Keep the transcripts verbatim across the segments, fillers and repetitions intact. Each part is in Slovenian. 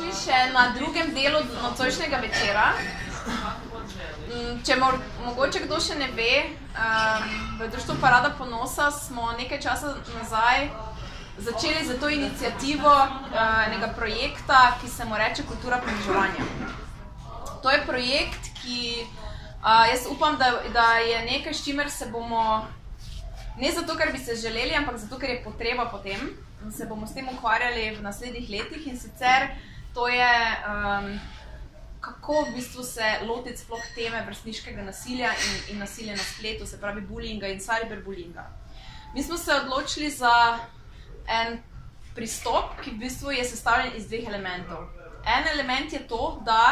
dobrodošli še na drugem delu nocojšnjega večera. Če mo mogoče kdo še ne ve, um, v Društvu Parada ponosa smo nekaj časa nazaj začeli za to inicijativo uh, enega projekta, ki se mu reče Kultura poniževanja. To je projekt, ki uh, jaz upam, da, da je nekaj, s čimer se bomo, ne zato, ker bi se želeli, ampak zato, ker je potreba potem, in se bomo s tem ukvarjali v naslednjih letih, in sicer to je, um, kako v bistvu se lotiti sploh teme vrstniškega nasilja in, in nasilja na spletu, se pravi bullyinga in cyberbullyinga. Mi smo se odločili za en pristop, ki v bistvu je sestavljen iz dveh elementov. En element je to, da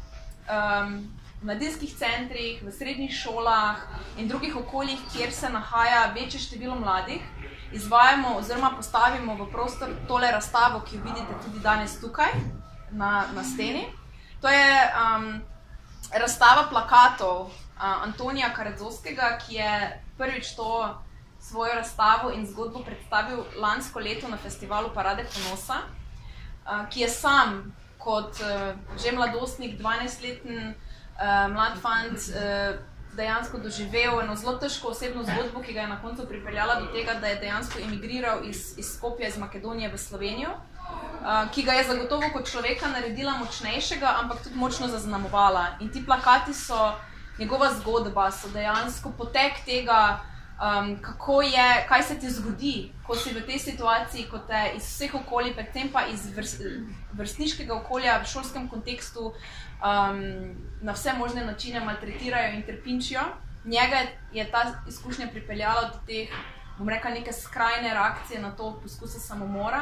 um, v mladinskih centrih, v srednjih šolah in drugih okoljih, kjer se nahaja večje število mladih, izvajamo oziroma postavimo v prostor tole razstavo, ki jo vidite tudi danes tukaj na, na steni. To je um, razstava plakatov uh, Antonija Karadzovskega, ki je prvič to svojo razstavo in zgodbo predstavil lansko leto na festivalu Parade ponosa, uh, ki je sam kot uh, že mladostnik, dvanajstleten uh, mlad fant, uh, dejansko doživel eno zelo težko osebno zgodbo, ki ga je na koncu pripeljala do tega, da je dejansko emigriral iz, iz Skopja, iz Makedonije v Slovenijo, uh, ki ga je zagotovo kot človeka naredila močnejšega, ampak tudi močno zaznamovala. In ti plakati so njegova zgodba, so dejansko potek tega, um, kako je, kaj se ti zgodi, ko si v tej situaciji, ko te iz vseh okolij, predvsem pa iz vrst, vrstniškega okolja v šolskem kontekstu Um, na vse možne načine maltretirajo in trpinčijo. Njega je ta izkušnja pripeljala do teh, bom rekla, neke skrajne reakcije na to poskuse samomora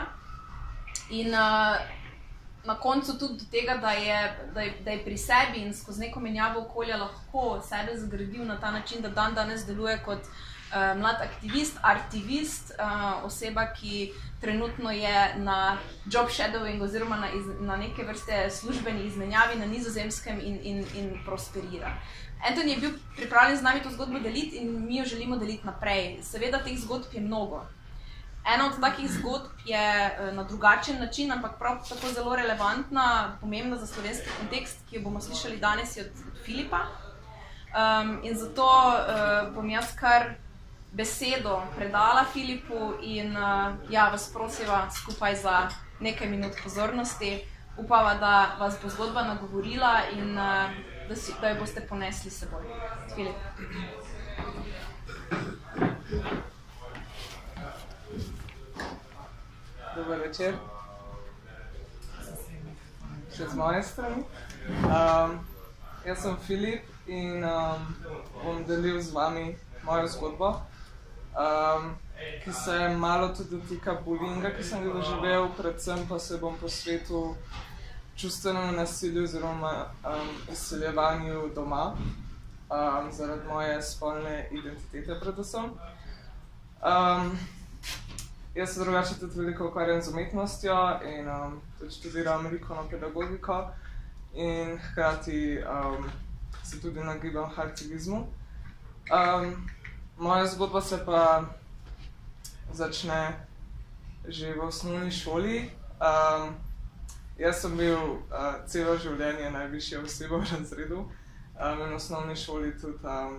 in uh, na koncu tudi do tega, da je, da, je, da je pri sebi in skozi neko menjavo okolja lahko sebe zgradil na ta način, da dan danes deluje kot uh, mlad aktivist, artivist, uh, oseba, ki trenutno je na job shadowing oziroma na, iz, na neke vrste službeni izmenjavi na Nizozemskem in, in, in prosperira. Anton je bil pripravljen z nami to zgodbo deliti in mi jo želimo deliti naprej. Seveda teh zgodb je mnogo. Ena od takih zgodb je na drugačen način, ampak prav tako zelo relevantna, pomembna za slovenski kontekst, ki jo bomo slišali danes od, od Filipa. Um, in zato uh, bom jaz kar besedo predala Filipu in uh, ja, vas prosiva skupaj za nekaj minut pozornosti. Upava, da vas bo zgodba nagovorila in uh, da, si, da jo boste ponesli s seboj. Filip. Dober večer. Še z moje strani. Um, jaz sem Filip in um, bom delil z vami mojo zgodbo. Um, ki se malo tudi dotika bullyinga, ki sem ga doživel, predvsem pa se bom posvetil čustvenemu nasilju oziroma um, izseljevanju doma, um, zaradi moje spolne identitete predvsem. Um, jaz se drugače tudi veliko ukvarjam z umetnostjo in um, tudi študiram likovno pedagogiko in hkrati um, se tudi nagibam k aktivizmu. Um, Moja zgodba se pa začne že v osnovni šoli. Um, jaz sem bil uh, celo življenje najvišja oseba v razredu um, in v osnovni šoli tudi um,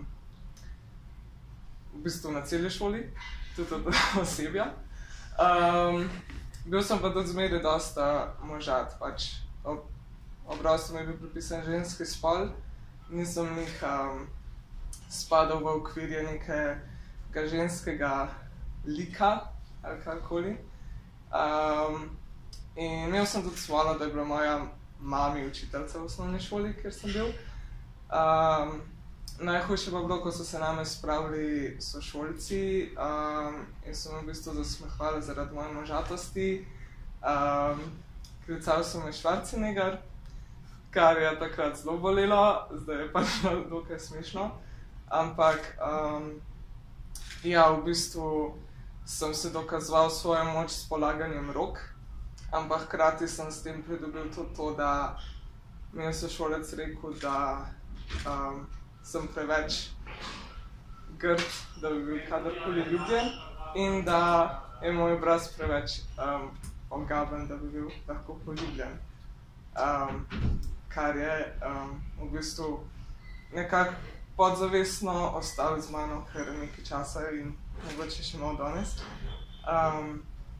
v bistvu na celi šoli, tudi od osebja. Um, bil sem pa tudi zmeraj dosta možat, pač ob, ob rojstvu mi je bil pripisan ženski spol, nisem jih um, spadal v okvirje nekega ženskega lika ali karkoli. Um, in imel sem tudi svalo, da je bila moja mami učiteljica v osnovni šoli, kjer sem bil. Um, najhujše pa bilo, ko so se name spravili sošolci um, in so me v bistvu zasmehvali zaradi moje možatosti. Um, Klicali so me Schwarzenegger, kar je takrat zelo bolelo, zdaj je pač dokaj smešno. Ampak, um, ja, v bistvu sem se dokazoval svojo moč s polaganjem rok, ampak hkrati sem s tem pridobil tudi to, da mi je sošolec rekel, da um, sem preveč grd, da bi bil kadarkoli ljubljen in da je moj obraz preveč um, ogaben, da bi bil lahko poljubljen. um, kar je um, v bistvu nekako podzavestno ostalo z mano kar nekaj časa in mogoče še malo danes. Um,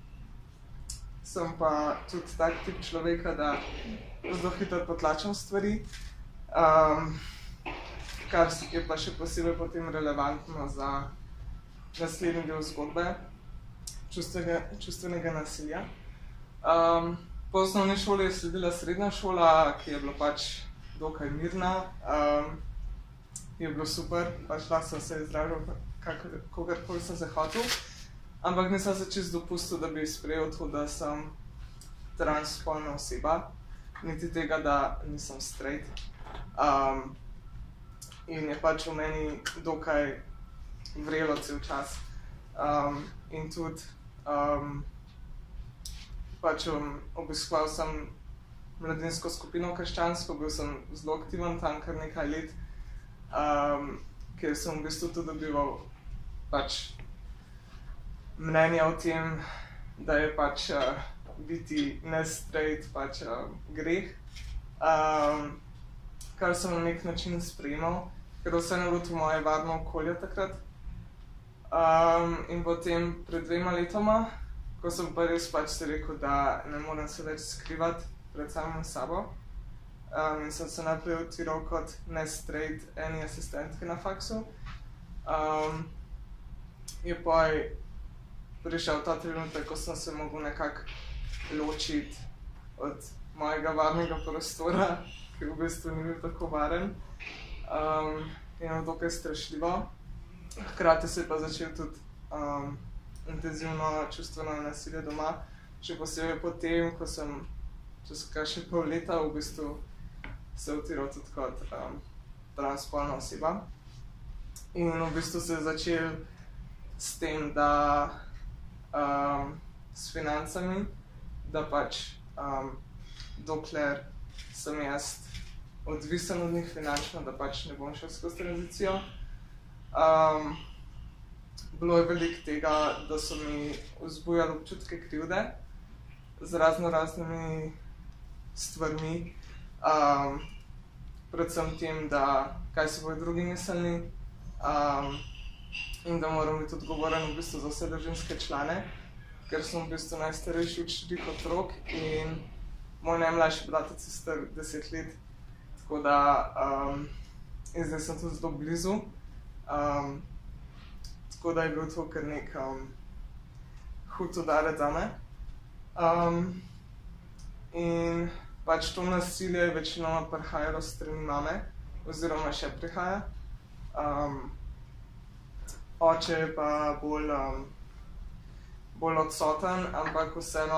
sem pa tudi tak tip človeka, da zelo hitro potlačam stvari, um, kar je pa še posebej potem relevantno za naslednji del zgodbe čustvenega, čustvenega nasilja. Um, po osnovni šoli je sledila srednja šola, ki je bila pač dokaj mirna, um, je bilo super, pač lahko sem se izražal kogarkoli sem se hotel, ampak nisem se čisto dopustil, da bi sprejel to, da sem transspolna oseba, niti tega, da nisem straight. Um, in je pač v meni dokaj vrelo cel čas. Um, in tudi um, pač um, obiskoval sem mladinsko skupino krščansko, bil sem zelo aktiven tam kar nekaj let, um, kjer sem v bistvu tudi dobival pač mnenja o tem, da je pač uh, biti ne-straight pač uh, greh, um, kar sem na nek način sprejemal, ker vseeno bilo to moje varno okolje takrat. Um, in potem pred dvema letoma, ko sem pa res pač si rekel, da ne morem se več skrivati pred samim sabo, um, in sem se najprej odviral kot ne-straight eni asistentki na faksu. Um, je pa prišel ta trenutek, ko sem se mogel nekako ločiti od mojega varnega prostora, ki v bistvu ni bil tako varen, um, in je dokaj strašljivo. Hkrati se je pa začel tudi um, intenzivno čustveno nasilje doma, še posebej potem, ko sem čez kaj še pol leta v bistvu se utiral tudi kot um, transspolna oseba. In v bistvu se je začel s tem, da um, s financami, da pač um, dokler sem jaz odvisen od njih finančno, da pač ne bom šel skozi tranzicijo. Um, bilo je veliko tega, da so mi vzbujali občutke krivde z razno raznimi stvarmi, um, predvsem tem, da kaj se bojo drugi mislili, um, in da moram biti odgovoren v bistvu za vse družinske člane, ker sem v bistvu najstarejši od štirih otrok in moj najmlajši bratec je star deset let, tako da um, in zdaj sem tudi zelo blizu. Um, tako da je bil to kar nek um, hud udarec zame. Um, in pač to nasilje je večinoma prihajalo s strani mame, oziroma še prihaja. Um, oče je pa bolj, um, bolj odsoten, ampak vseeno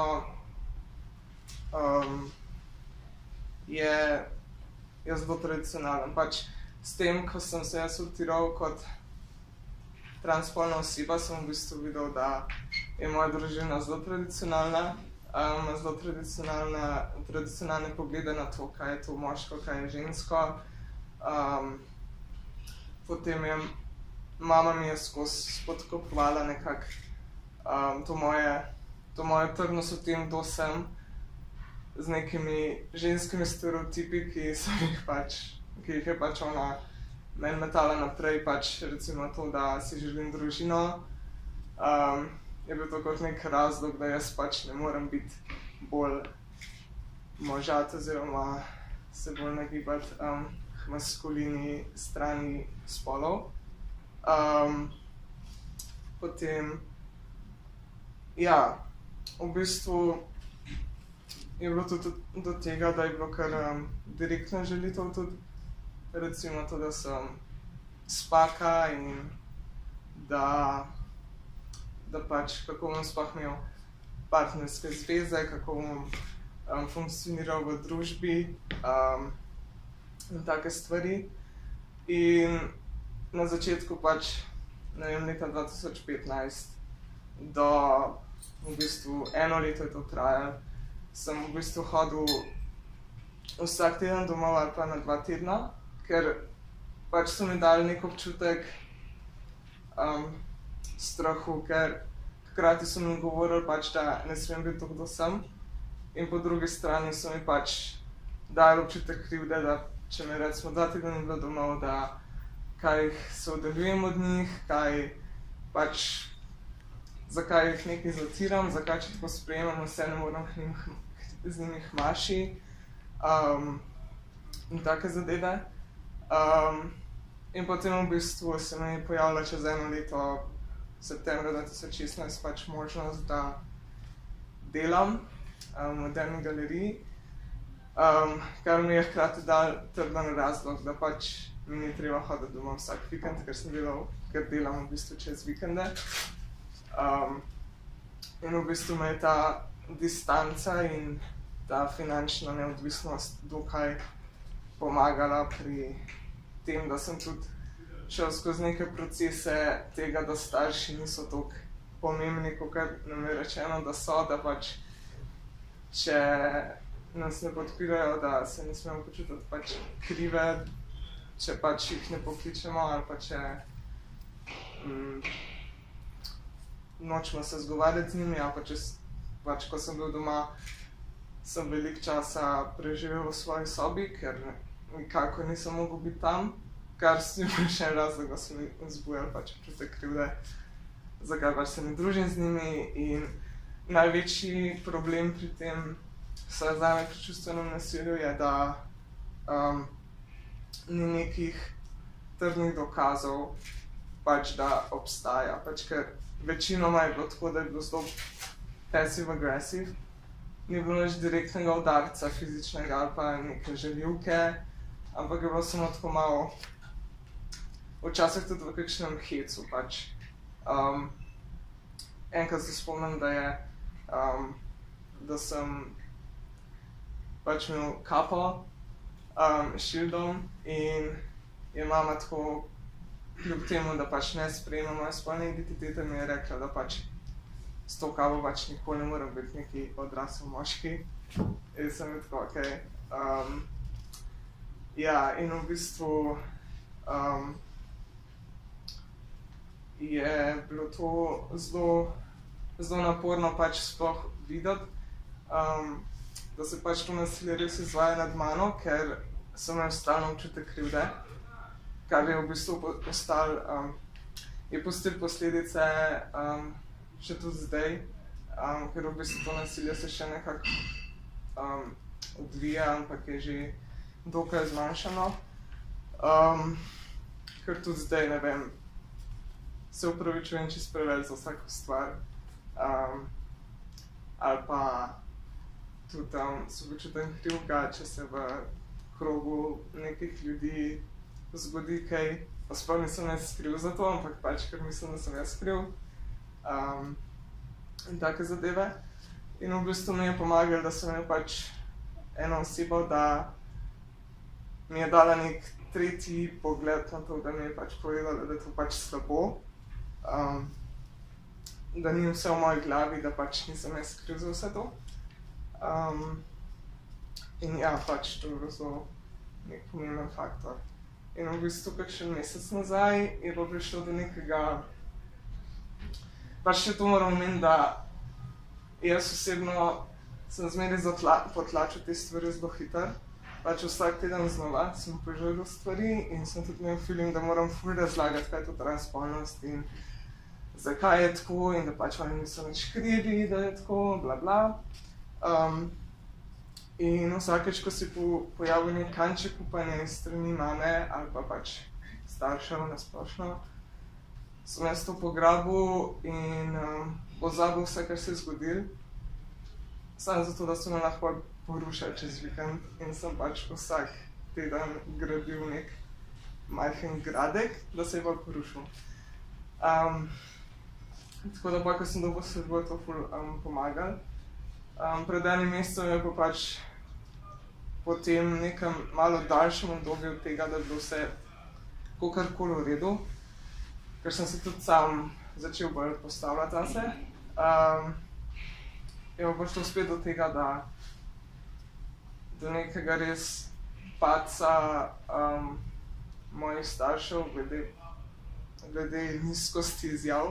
um, je, je zelo tradicionalen. Pač s tem, ko sem se jaz utiral kot transspolna oseba, sem v bistvu videl, da je moja družina zelo tradicionalna, ima um, zelo tradicionalne poglede na to, kaj je to moško, kaj je žensko. Um, potem je mama mi je skozi spodkopovala nekako um, to moje, to moje trdnost o tem, kdo sem, z nekimi ženskimi stereotipi, ki so jih pač ki jih je pač ona meni metala naprej, pač recimo to, da si želim družino, um, je bil to kot nek razlog, da jaz pač ne morem biti bolj možat oziroma se bolj nagibati um, k maskulini strani spolov. Um, potem, ja, v bistvu je bilo tudi do tega, da je bilo kar um, direktna želitev tudi, recimo to, da sem spaka in da, da pač kako bom sploh imel partnerske zveze, kako bom um, funkcioniral v družbi um, in take stvari. In na začetku pač, ne vem, leta dva tisoč petnajst do v bistvu eno leto je to trajalo, sem v bistvu hodil vsak teden domov ali pa na dva tedna, ker pač so mi dali nek občutek um, strahu, ker hkrati so mi govorili pač, da ne smem biti to, kdo sem, in po drugi strani so mi pač dajalo občutek krivde, da če me recimo dva tedna ni bilo domov, da kaj se oddaljujem od njih, kaj pač, zakaj jih nekaj zatiram, zakaj če tako sprejemam, vse ne moram z njimi hmaši um, in take zadeve. Um, in potem v bistvu se mi je pojavila čez eno leto, septembra dva tisoč šestnajst, pač možnost, da delam um, v Moderni galeriji, um, kar mi je hkrati dal trden razlog, da pač mi ni treba hoditi domov vsak vikend, ker sem delal, ker delam v bistvu čez vikende. Um, in v bistvu me je ta distanca in ta finančna neodvisnost dokaj pomagala pri tem, da sem tudi šel skozi neke procese tega, da starši niso toliko pomembni, kot nam je rečeno, da so, da pač če nas ne podpirajo, da se ne smemo počutiti pač krive, če pač jih ne pokličemo ali pa če mm, nočemo se zgovarjati z njimi, ali pa če pač, ko sem bil doma, sem veliko časa preživel v svoji sobi, ker nikako nisem mogel biti tam, kar si bil še en razlog, da sem vzbujal pač občutek krivde, zakaj pač se ne družim z njimi. In največji problem pri tem, vsaj zame pri čustvenem nasilju, je, da um, ni nekih trdnih dokazov, pač da obstaja, pač ker večinoma je bilo tako, da je bilo zelo passive-aggressive, ni bilo nič direktnega udarca fizičnega ali pa neke žaljivke, ampak je bilo samo tako malo, včasih tudi v kakšnem hecu pač. Um, enkrat se spomnim, da je, um, da sem pač imel kapo, um, šildom in je mama tako, kljub temu, da pač ne sprejema moje spolne identitete, mi je rekla, da pač s to kapo pač nikoli ne moram biti neki odrasel moški. In sem bil tako, okej. Okay. Um, ja, in v bistvu um, je bilo to zelo, zelo naporno pač sploh videti, um, da se pač to nasilje res izvaja nad mano, ker sem imel stalno občutek krivde, kar je v bistvu postal, um, je pustil posledice um, še tudi zdaj, um, ker v bistvu to nasilje se še nekako um, odvija, ampak je že dokaj zmanjšano. Um, ker tudi zdaj, ne vem, se upravičujem čisto preveč za vsako stvar, um, ali pa tudi um, se počutim krivega, če se v krogu nekih ljudi zgodi kaj, pa sploh nisem jaz kriv za to, ampak pač, ker mislim, da sem jaz kriv. Um, in take zadeve. In v bistvu mi je pomagal, da sem imel pač eno osebo, da mi je dala nek tretji pogled na to, da mi je pač povedala, da je to pač slabo, um, da ni vse v moji glavi, da pač nisem jaz kriv za vse to. Um, in ja, pač to je bilo nek pomemben faktor. In v bistvu kakšen mesec nazaj je pa prišlo do nekega, pač še to moram omeniti, da jaz osebno sem zmeraj potlačil te stvari zelo hitro. Pač vsak teden znova sem preživljal stvari in sem tudi imel feeling, da moram ful razlagati, kaj je to transspolnost in zakaj je tako in da pač oni niso nič krivi, da je tako, bla bla. Um, in vsakeč, ko si po, pojavil nek kanček upanja iz strani mame ali pa pač staršev na splošno, sem jaz to pograbil in um, pozabil vse, kar se je zgodil. Samo zato, da so me lahko porušali čez vikend in sem pač vsak teden gradil nek majhen gradek, da se je pa porušil. Um, tako da pa, ko sem dobil se bo to ful um, pomagal. Um, pred enim mesecem je pa pač po tem nekem malo daljšem obdobju tega, da je bilo vse kakorkoli v redu, ker sem se tudi sam začel bolj postavljati zase. Um, je pa prišlo spet do tega, da do nekega res padca um, mojih staršev glede, glede nizkosti izjav.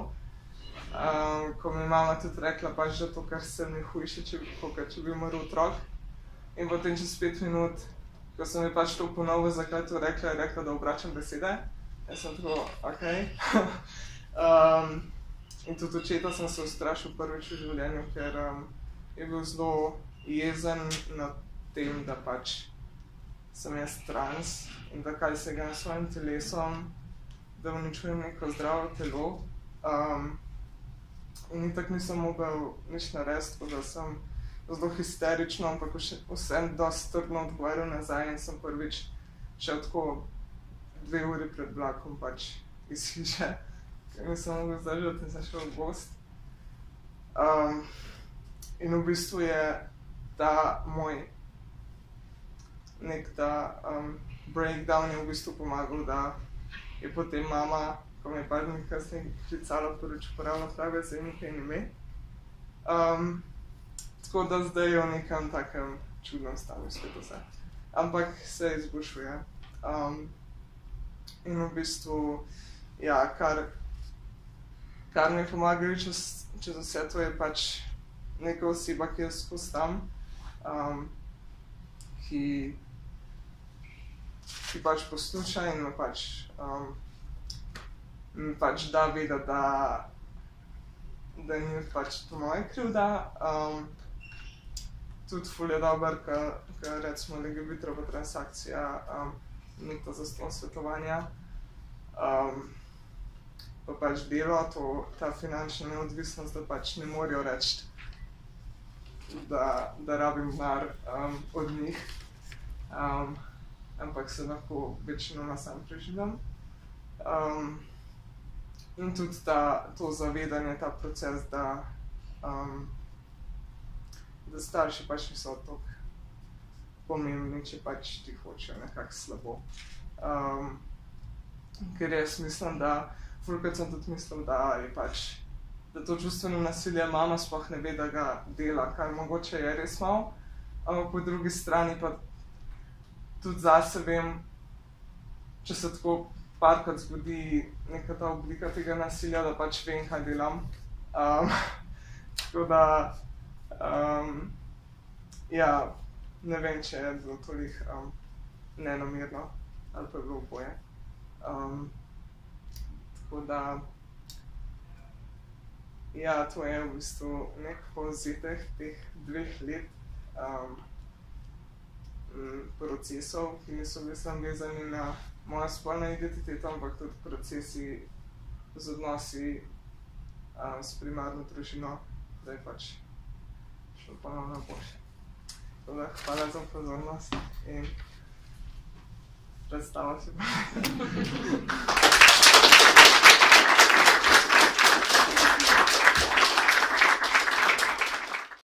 Um, ko mi je mama tudi rekla, pač, da to, kar se mi hujše, če, če bi umrl otrok. In potem čez pet minut, ko sem mi pač to ponovil, zakaj to rekla, je rekla, da obračam besede. Jaz sem tako, okej. Okay. um, in tudi očeta sem se ustrašil prvič v življenju, ker um, je bil zelo jezen nad tem, da pač sem jaz trans in da kaj se ga s svojim telesom, da uničujem neko zdravo telo. Um, in itak nisem mogel nič narediti, tako da sem zelo histerično, ampak vsem dosti trdno odgovarjal nazaj in sem prvič šel tako dve uri pred vlakom pač iz hiše, ker nisem mogel zdržati in sem šel v gost. Um, in v bistvu je ta moj nek ta um, breakdown je v bistvu pomagal, da je potem mama, ko me je par dni kasneje klicala, prvič uporabila prave zaimke in ime. Um, tako da zdaj je v nekem takem čudnem stanju spet vse. Ampak se izboljšuje. Um, in v bistvu, ja, kar, kar mi je pomagalo čez, čez vse to je pač neka oseba, ki je skozi tam, um, ki, ki pač posluša in me pač, um, mi pač da vedeti, da, da ni pač to moja krivda. Um, tudi ful je dober, ker recimo Legibitra pa transakcija, um, nekdo za ston svetovanja, um, pa pač delo, to, ta finančna neodvisnost, da pač ne morajo reči, da, da rabim denar um, od njih, um, ampak se lahko večinoma sam preživljam. Um, in tudi ta, to zavedanje, ta proces, da, um, da starši pač niso toliko pomembni, če pač ti hočejo nekako slabo. Um, ker jaz mislim, da, fulkrat sem tudi mislil, da je pač, da to čustveno nasilje mama sploh ne ve, da ga dela, kar mogoče je res malo, ampak po drugi strani pa tudi zase vem, če se tako parkrat zgodi neka ta oblika tega nasilja, da pač vem, kaj delam. Um, tako da, um, ja, ne vem, če je bilo toliko um, nenomirno ali pa je bilo oboje. Um, tako da, ja, to je v bistvu nek povzetek teh dveh let um, procesov, ki niso bili samo vezani na mojo spolno identiteto, ampak tudi procesi z odnosi um, s primarno družino, da je pač šlo ponovno boljše. Tako, hvala za pozornost in predstava se pa.